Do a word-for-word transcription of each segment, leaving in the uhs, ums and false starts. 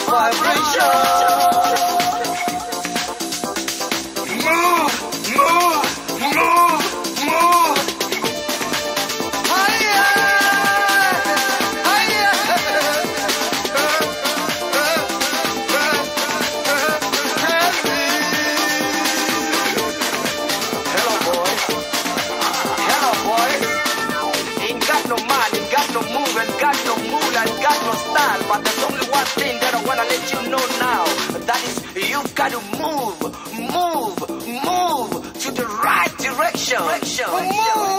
But there's only one thing that I wanna let you know now. That is, you've got to move, move, move to the right direction. direction. Move,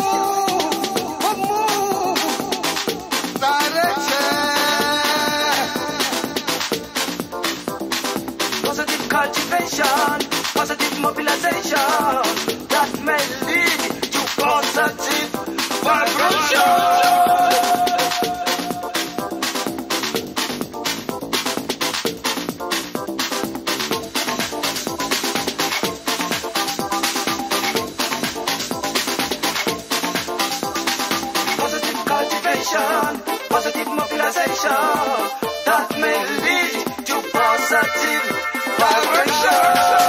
move, direction. Positive cultivation, positive mobilization. That may lead to positive vibration. Positive mobilization that may lead to positive vibration.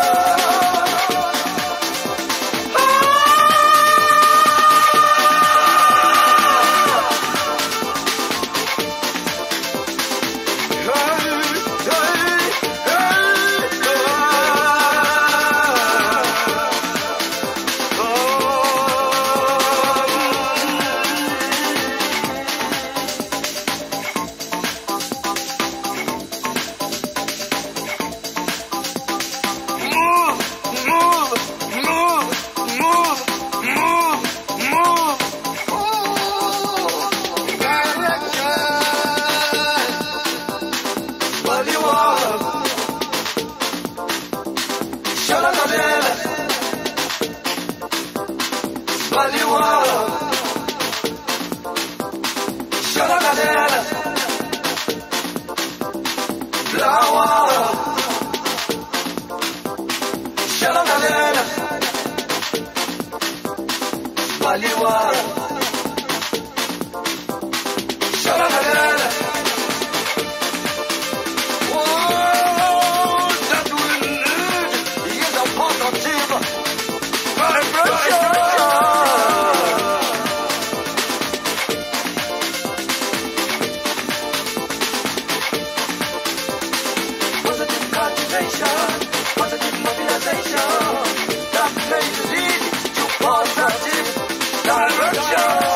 Positive mobilization that may lead to positive direction.